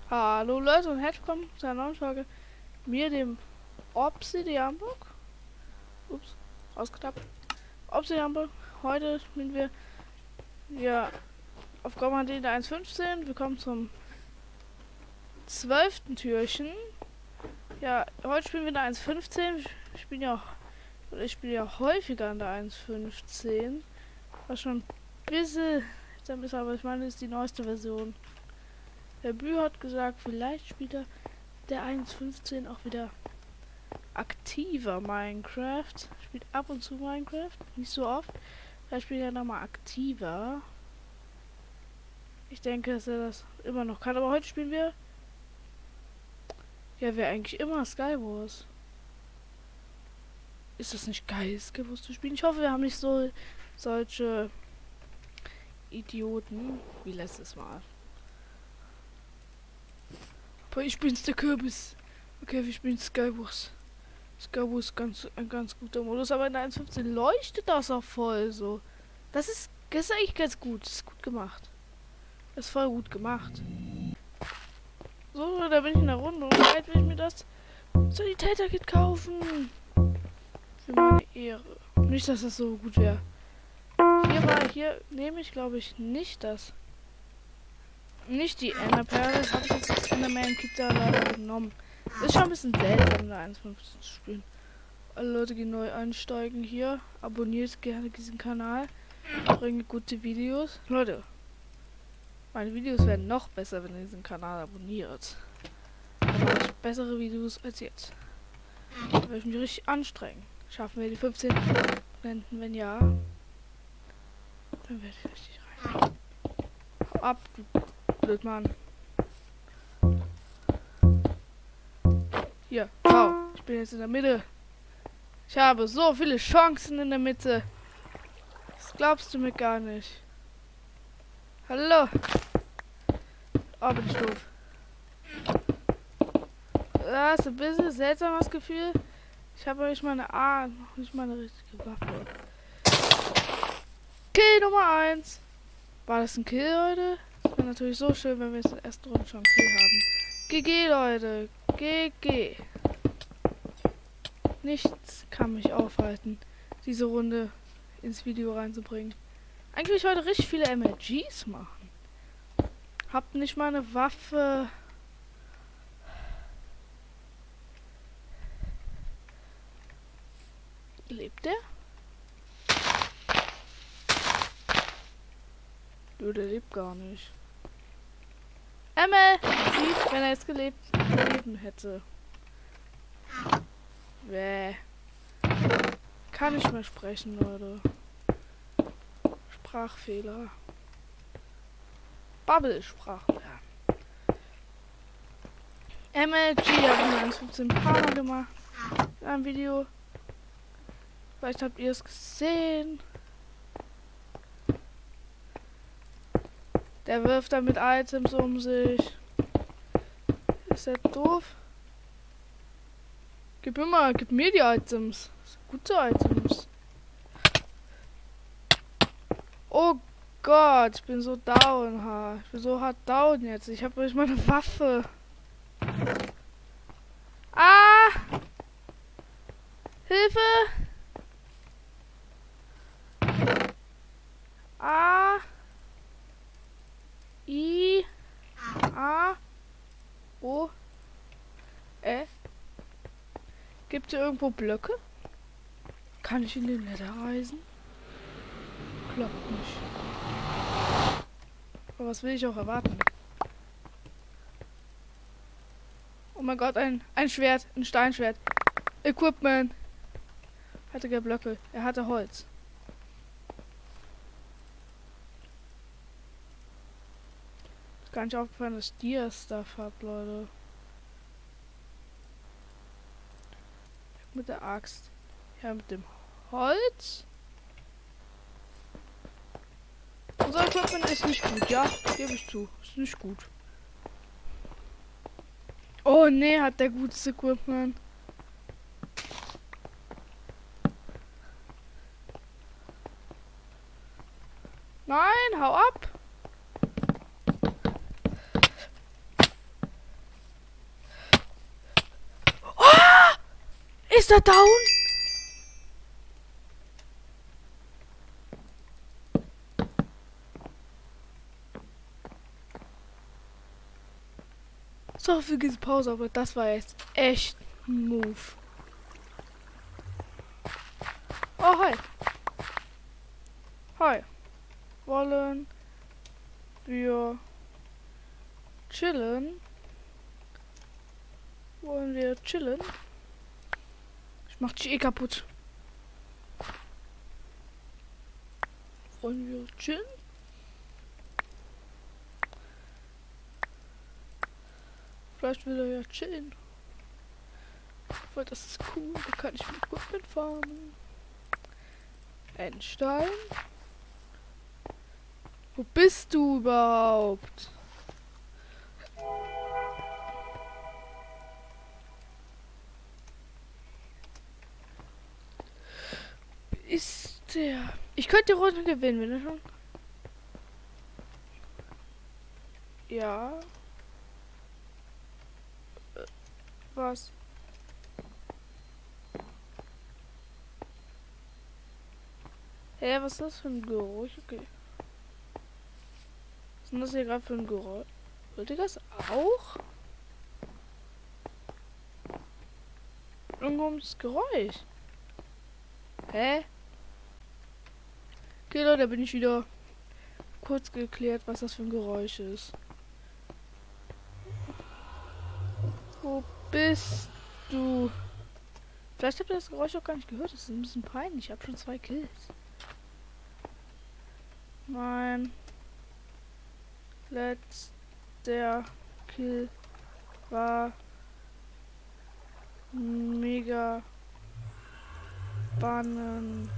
Hallo Leute und herzlich willkommen zu einer neuen Folge. Mir, dem Obsidianburg. Ups, ausgetappt. Obsidianburg. Heute spielen wir auf Gommandine 1.15. Wir kommen zum 12. Türchen. Ja, heute spielen wir in der 1.15. Ich spiele ja häufiger in der 1.15. Was schon ein bisschen ist, aber ich meine, das ist die neueste Version. Der Bü hat gesagt, vielleicht spielt er der 1.15 auch wieder aktiver Minecraft. Spielt ab und zu Minecraft, nicht so oft. Vielleicht spielt er nochmal aktiver. Ich denke, dass er das immer noch kann. Aber heute spielen wir eigentlich immer Skywars. Ist das nicht geil, Skywars zu spielen? Ich hoffe, wir haben nicht solche Idioten wie letztes Mal. Aber ich bin's, der Kürbis. Okay, wir spielen Skywars. Skywars ist ein ganz guter Modus, aber in der 1.15 leuchtet das auch voll so. Das ist eigentlich ganz gut. Das ist gut gemacht. Das ist voll gut gemacht. So, da bin ich in der Runde und bald will ich mir das Sanitäter-Kit kaufen. Für meine Ehre. Nicht, dass das so gut wäre. Hier nehme ich, glaube ich, nicht die Enderperle. Habe ich jetzt das Enderman-Kit da leider genommen. Ist schon ein bisschen seltsam, in der 1.15 zu spielen. Alle Leute, die neu einsteigen hier, abonniert gerne diesen Kanal. Ich bringe gute Videos. Leute, meine Videos werden noch besser, wenn ihr diesen Kanal abonniert. Dann mache ich bessere Videos als jetzt. Da werde ich mich richtig anstrengen. Schaffen wir die 15 Blenden? Wenn ja, dann werde ich richtig rein. Hau ab, du Blödmann. Hier, wow, ich bin jetzt in der Mitte. Ich habe so viele Chancen in der Mitte. Das glaubst du mir gar nicht. Hallo. Oh, bin ich doof. Das ist ein bisschen seltsames Gefühl. Ich habe nicht meine nicht meine richtige Waffe. Kill Nummer 1. War das ein Kill, Leute? Das wäre natürlich so schön, wenn wir jetzt in der ersten Runde schon einen Kill haben. GG, Leute. GG. Nichts kann mich aufhalten, diese Runde ins Video reinzubringen. Eigentlich will ich heute richtig viele MLGs machen. Hab nicht mal eine Waffe. Lebt der? Nö, der lebt gar nicht. MLG, wenn er jetzt leben hätte. Kann nicht mehr sprechen, Leute. Sprachfehler. Bubble-Sprachfehler. MLG habe ich 1.15 paar Mal gemacht. In einem Video. Vielleicht habt ihr es gesehen. Der wirft damit Items um sich. Ist der doof? Gib mir die Items. Gute Items. Oh Gott, ich bin so down. Ich bin so hart down jetzt. Ich habe nicht meine Waffe. Ah! Hilfe! A. I. A. O. Gibt es irgendwo Blöcke? Kann ich in den Nether reisen? Klappt nicht. Aber was will ich auch erwarten? Oh mein Gott, ein Schwert, ein Steinschwert. Equipment. Hatte gar Blöcke. Er hatte Holz. Ist gar nicht aufgefallen, dass ich dir Stuff hab, Leute. Mit der Axt. Ja, mit dem Holz. Unser Equipment ist nicht gut, ja? Gebe ich zu. Ist nicht gut. Oh nee, hat der gutes Equipment. Nein, hau ab. Ist er down? So für diese Pause, aber das war jetzt echt ein Move. Oh, hi. Hi. Wollen wir chillen? Wollen wir chillen? Ich mach dich eh kaputt. Wollen wir chillen? Vielleicht will er ja chillen. Weil das ist cool. Da kann ich mit Equipment farmen. Ein Stein. Wo bist du überhaupt? Ist der? Ich könnte die Runde gewinnen, wenn er schon. Ja. Was? Hä, was ist das für ein Geräusch? Okay. Was ist denn das hier gerade für ein Geräusch? Hört ihr das auch? Irgendwo das Geräusch. Hä? Okay, Leute, da bin ich wieder kurz geklärt, was das für ein Geräusch ist. Wo bist du? Vielleicht habt ihr das Geräusch auch gar nicht gehört. Das ist ein bisschen peinlich. Ich habe schon 2 Kills. Mein letzter Kill war mega spannend.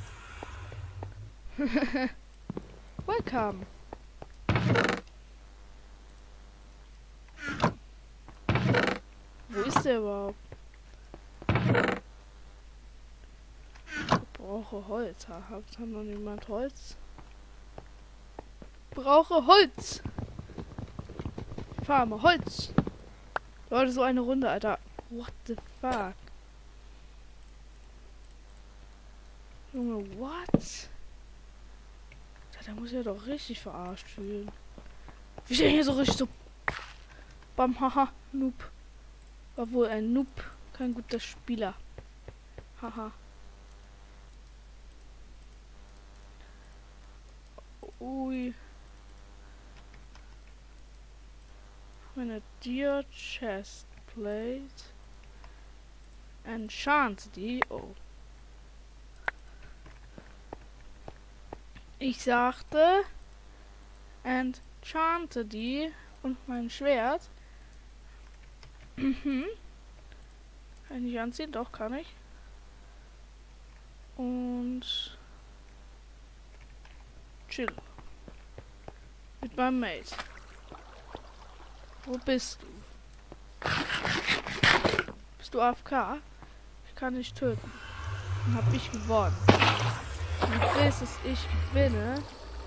Welcome. Wo ist der überhaupt? Ich brauche Holz. Hat noch niemand Holz? Brauche Holz. Farme Holz. Leute, so eine Runde, Alter. What the fuck? Junge, what? Da muss ja doch richtig verarscht fühlen. Wie steht hier so richtig so. Bam, haha, Noob. War wohl ein Noob, kein guter Spieler. Haha. Ui. Meine Dear Chest Plate. Enchant die. Oh. Ich sagte. Enchante die. Und mein Schwert. Kann ich nicht anziehen? Doch, kann ich. Und chill. Mit meinem Mate. Wo bist du? Bist du AFK? Ich kann dich töten. Dann hab ich gewonnen. Und bis es ich gewinne,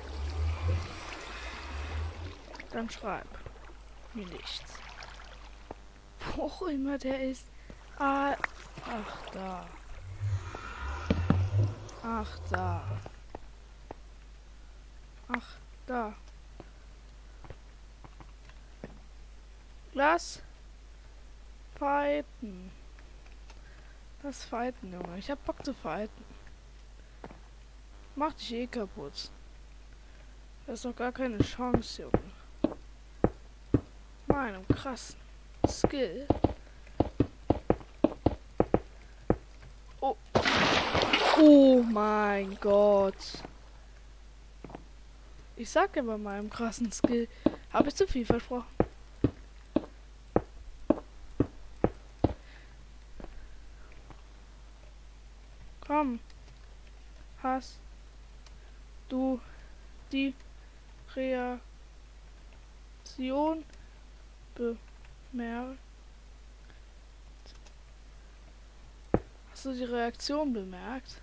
dann schreib mir nichts. Wo auch immer der ist. Ah, ach da. Ach da. Ach da. Lass fighten. Lass fighten, Junge. Ich hab Bock zu fighten. Mach dich eh kaputt. Das ist doch gar keine Chance, Junge. Meinem krassen Skill. Oh. Oh mein Gott. Ich sag ja bei meinem krassen Skill. Habe ich zu viel versprochen? Komm. Hast du die Reaktion bemerkt? Hast du die Reaktion bemerkt?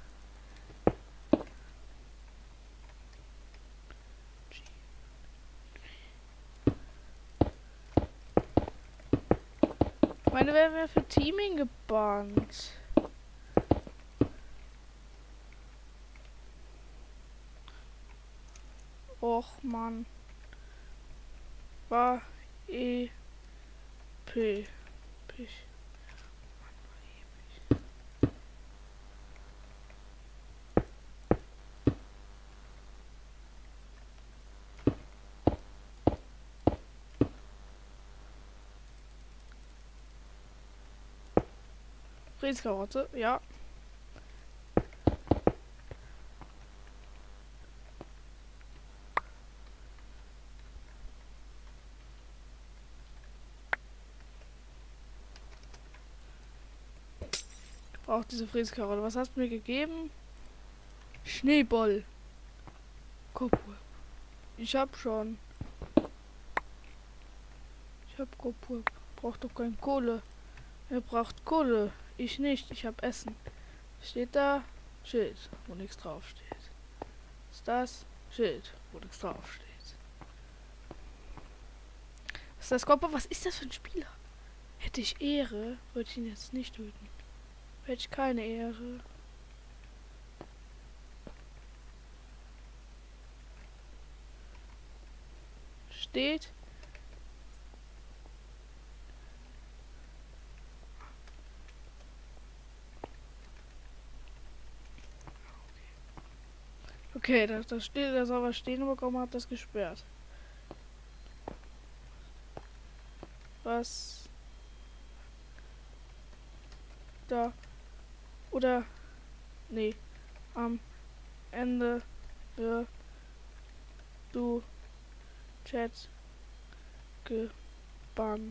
Meine werden wir für Teaming gebannt. Och Mann. War E P. Pich. Fräskarotte, ja. Braucht diese Fräskarotte. Was hast du mir gegeben? Schneeball. Kopur. Ich hab schon. Ich hab Kopur. Braucht doch keine Kohle. Er braucht Kohle. Ich nicht. Ich hab Essen. Steht da? Schild, wo nichts draufsteht. Ist das? Schild, wo nichts draufsteht. Was ist das, Kopper? Was ist das für ein Spieler? Hätte ich Ehre, würde ich ihn jetzt nicht töten. Hätte ich keine Ehre. Steht. Okay, da steht, der soll was stehen bekommen, hat das gesperrt. Was? Da. Oder. Nee. Am Ende wird du Chat gebannt.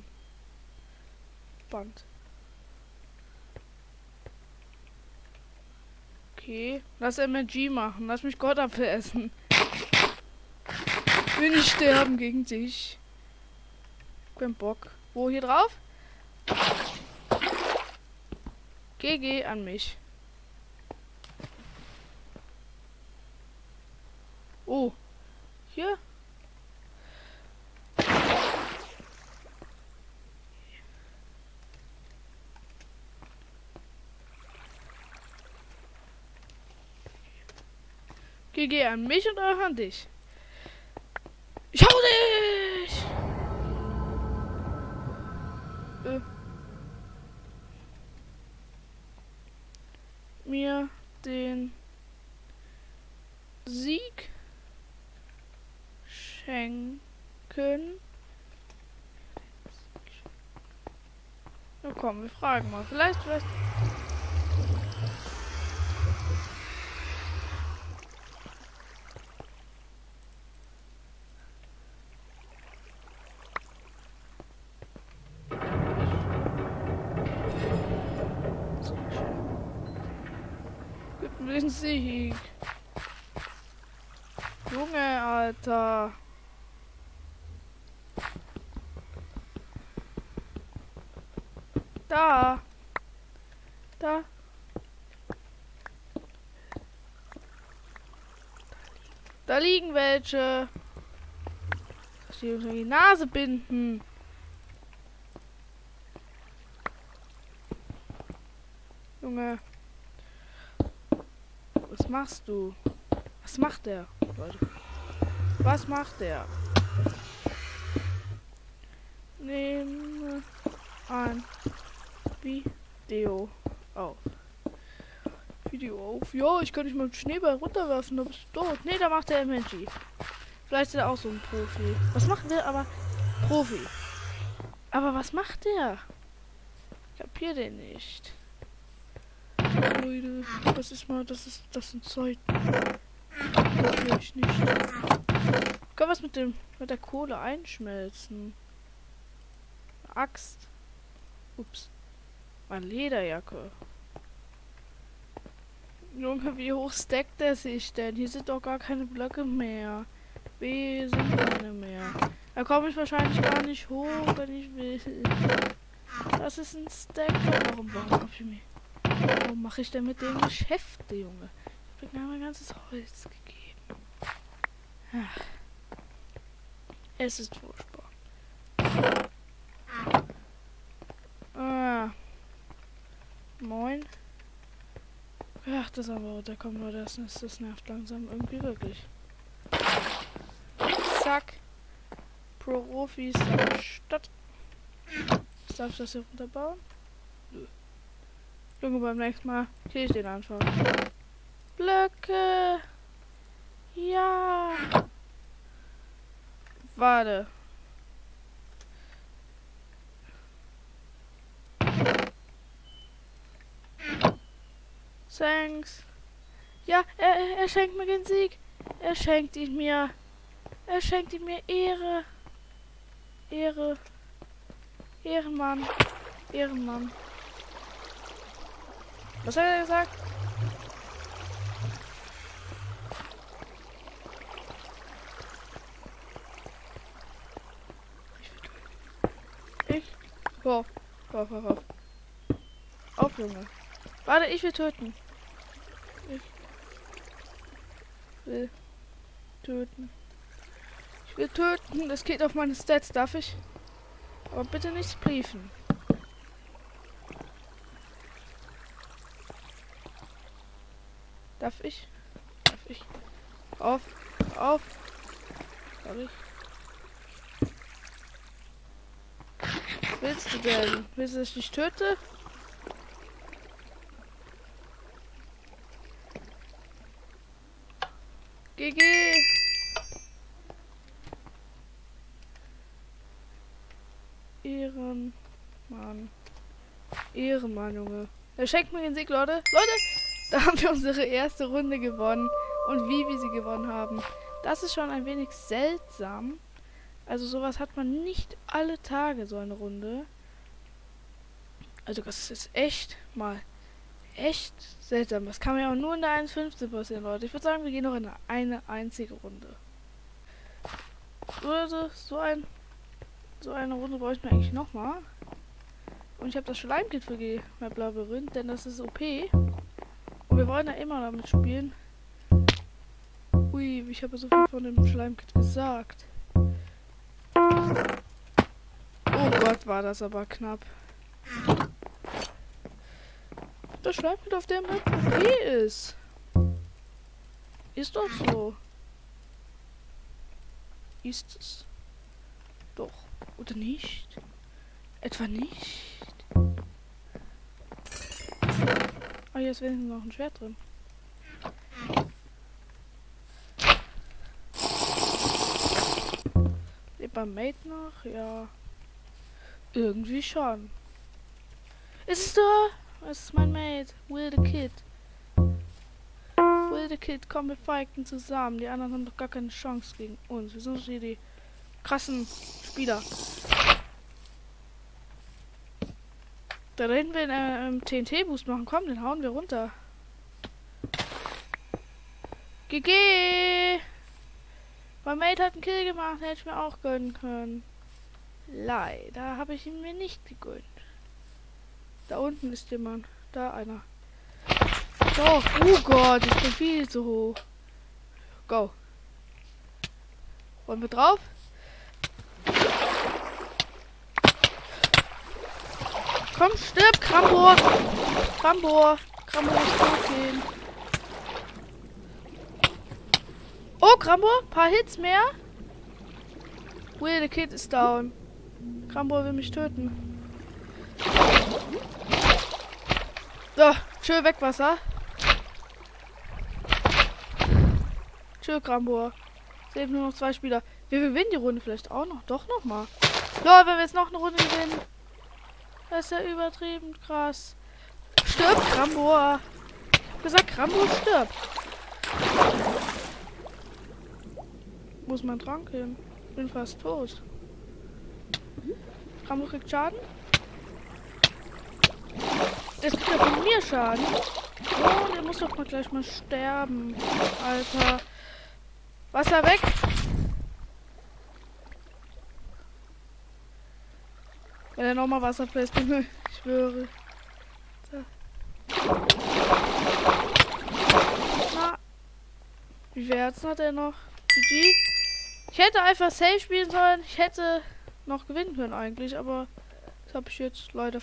Okay. Lass MG machen. Lass mich Gottapfel essen. Will nicht sterben gegen dich. Kein Bock. Wo hier drauf? GG an mich. Oh. Hier? GG an mich und auch an dich. Ich hau dich! Mir den Sieg schenken. Na komm, wir fragen mal. Vielleicht. Den Sieg. Junge, Alter. Da. Da liegen welche. Dass die unter die Nase binden. Junge. Was machst du? Was macht der, Leute? Was macht der? Nehme ein Video auf. Ja, ich kann nicht mal einen Schneeball runterwerfen, da bist du tot. Ne, da macht der MG. Vielleicht ist er auch so ein Profi. Was macht der aber? Profi. Aber was macht der? Ich kapier den nicht. Leute, das ist mal, das sind Zeiten. Das ich nicht. Kann was mit der Kohle einschmelzen? Eine Axt. Ups. Eine Lederjacke. Junge, wie hoch stackt der sich denn? Hier sind doch gar keine Blöcke mehr. B sind keine mehr. Da komme ich wahrscheinlich gar nicht hoch, wenn ich will. Das ist ein Stack. Warum mache ich denn mit dem Geschäfte, Junge? Ich habe mir mein ganzes Holz gegeben. Ach. Es ist furchtbar. Moin. Ach, das aber, da kommen wir, das nervt langsam irgendwie wirklich. Profis der Stadt. Jetzt darf ich das hier runterbauen? Nö. Junge, beim nächsten Mal kriege ich den einfach. Blöcke! Ja! Warte. Thanks. Ja, er schenkt mir den Sieg. Er schenkt ihn mir. Er schenkt ihm mir Ehre. Ehre. Ehrenmann. Ehrenmann. Was hat er gesagt? Ich? Wow. Auf. Auf, Junge. Warte, ich will töten. Ich will töten. Ich will töten. Das geht auf meine Stats, darf ich? Aber bitte nicht briefen. Darf ich? Darf ich? Auf. Darf ich? Was willst du denn? Willst du, dass ich dich töte? GG! Ehrenmann. Ehrenmann, Junge. Er schenkt mir den Sieg, Leute. Da haben wir unsere erste Runde gewonnen. Und wie wir sie gewonnen haben. Das ist schon ein wenig seltsam. Also sowas hat man nicht alle Tage, so eine Runde. Also das ist echt seltsam. Das kann mir auch nur in der 1.15 passieren, Leute. Ich würde sagen, wir gehen noch in eine einzige Runde. Leute, so eine Runde brauche ich mir eigentlich nochmal. Und ich habe das Schleimkit für die Map Labyrinth, denn das ist OP. Und wir wollen ja immer damit spielen. Ui, ich habe so viel von dem Schleimkit gesagt. Oh Gott, war das aber knapp. Das Schleimkit auf der Map OP ist. Ist doch so. Ist es. Doch. Oder nicht? Etwa nicht? Ah, hier ist wenigstens noch ein Schwert drin. Lebt beim Mate noch? Ja. Irgendwie schon. Ist es da? Es ist mein Mate. Will the Kid. Will the Kid, komm, wir fighten zusammen. Die anderen haben doch gar keine Chance gegen uns. Wir sind hier die krassen Spieler. Da hinten wir einen TNT-Boost machen. Komm, den hauen wir runter. GG! Mein Mate hat einen Kill gemacht, hätte ich mir auch gönnen können. Leider habe ich ihn mir nicht gegönnt. Da unten ist jemand. Da einer. Doch, oh Gott, ich bin viel zu hoch. Go. Wollen wir drauf? Komm, stirb, Krambor! Krambor ist tot gehen. Oh, Krambor, paar Hits mehr. Will the Kid ist down. Krambor will mich töten. So, schön weg, Wasser. Tschö, Krambor. Es leben nur noch 2 Spieler. Wir gewinnen die Runde vielleicht auch noch. Doch noch mal. Ja, wenn wir jetzt noch eine Runde gewinnen. Das ist ja übertrieben krass. Stirb, Krambor. Ich hab gesagt, Krambor stirbt. Wo ist mein Trank hin? Ich bin fast tot. Krambor kriegt Schaden. Das kriegt ja von mir Schaden. Oh, der muss doch mal gleich mal sterben. Alter. Wasser weg. Wenn er nochmal Wasser fällt, ich schwöre. So. Na. Wie viel Herzen hat er noch? GG. Ich hätte einfach safe spielen sollen. Ich hätte noch gewinnen können eigentlich, aber das habe ich jetzt leider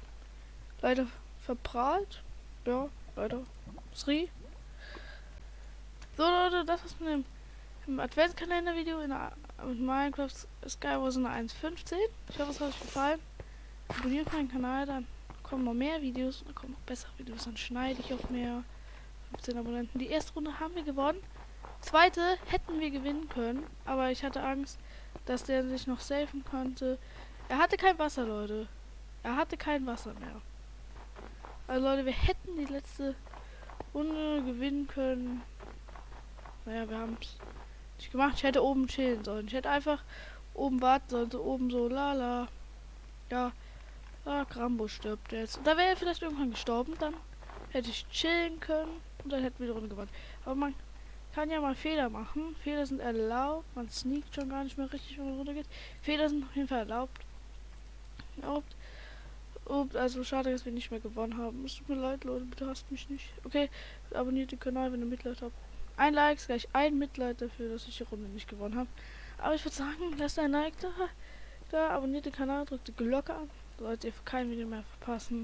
verprahlt. Ja, leider. Sri. So Leute, das war's mit dem Adventskalender-Video. In der mit Minecraft Skywars eine 1.15. Ich hoffe, es hat euch gefallen. Abonniert meinen Kanal, dann kommen noch mehr Videos, dann kommen noch bessere Videos, dann schneide ich auch mehr. 15 Abonnenten. Die erste Runde haben wir gewonnen. Zweite hätten wir gewinnen können, aber ich hatte Angst, dass der sich noch safen konnte. Er hatte kein Wasser, Leute. Er hatte kein Wasser mehr. Also Leute, wir hätten die letzte Runde gewinnen können. Naja, wir haben es nicht gemacht. Ich hätte oben chillen sollen. Ich hätte einfach oben warten sollen. So oben so, lala. Ja, Grambo stirbt jetzt. Und da wäre er vielleicht irgendwann gestorben. Dann hätte ich chillen können. Und dann hätten wir die Runde gewonnen. Aber man kann ja mal Fehler machen. Fehler sind erlaubt. Man sneakt schon gar nicht mehr richtig, wenn man runtergeht. Fehler sind auf jeden Fall erlaubt. Also schade, dass wir nicht mehr gewonnen haben. Es tut mir leid, Leute, bitte hasst mich nicht. Okay, abonniert den Kanal, wenn ihr Mitleid habt. Ein Like ist gleich ein Mitleid dafür, dass ich die Runde nicht gewonnen habe. Aber ich würde sagen, lasst ein Like da, abonniert den Kanal, drückt die Glocke an, solltet ihr kein Video mehr verpassen.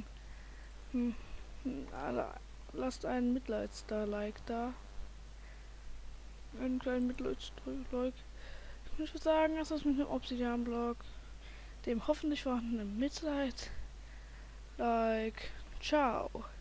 Lasst einen Mitleids-Like da. Einen kleinen Mitleids-Like. Ich würde sagen, das ist mit dem Obsidian-Block, dem hoffentlich vorhandenen Mitleid. Like, ciao.